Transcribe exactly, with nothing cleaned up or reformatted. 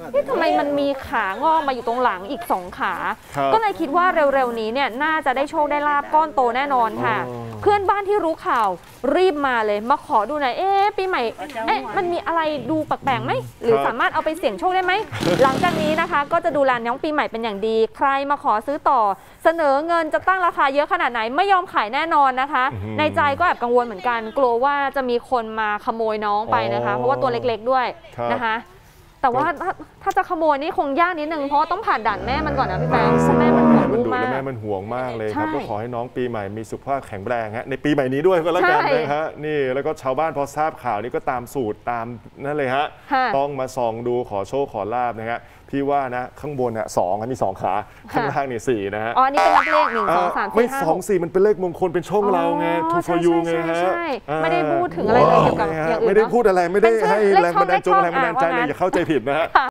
นี่ทำไมมันมีขางอกมาอยู่ตรงหลังอีกสองขาก็เลยคิดว่าเร็วๆนี้เนี่ยน่าจะได้โชคได้ลาบก้อนโตแน่นอนค่ะเพื่อนบ้านที่รู้ข่าวรีบมาเลยมาขอดูหน่อยเอ๊ะปีใหม่เอ๊ะมันมีอะไรดูแปลกๆไหมหรือสามารถเอาไปเสี่ยงโชคได้ไหมหลังจากนี้นะคะก็จะดูแลน้องปีใหม่เป็นอย่างดีใครมาขอซื้อต่อเสนอเงินจะตั้งราคาเยอะขนาดไหนไม่ยอมขายแน่นอนนะคะในใจก็แอบกังวลเหมือนกันกลัวว่าจะมีคนมาขโมยน้องไปนะคะเพราะว่าตัวเล็กๆด้วยนะคะแต่ว่าถ้าจะขโมยนี่คงยากนิดนึงเพราะต้องผ่านด่านแม่มันก่อนนะพี่แป๊ะแม่มันห่วงลูกมากแม่มันห่วงมากเลยครับก็ขอให้น้องปีใหม่มีสุขภาพแข็งแรงฮะในปีใหม่นี้ด้วยก็แล้วกันนะฮะนี่แล้วก็ชาวบ้านพอทราบข่าวนี้ก็ตามสูตรตามนั่นเลยฮะต้องมาส่องดูขอโชคขอลาบนะฮะพี่ว่านะข้างบนอ่ะสองมีสองขาข้างล่างนี่สี่นะฮะอ๋อนี่เป็นเลขหนึ่งสองสามไม่สองสี่มันเป็นเลขมงคลเป็นช่องเราไงทูฟอร์ยูไงฮะไม่ได้พูดถึงอะไรเลยเกี่ยวกับอย่างอื่นไม่ได้พูดอะไรไม่ได้ให้แรงบันดาลใจแรงบันดาลใจเลยอย่าเข้าใจผิดนะฮะ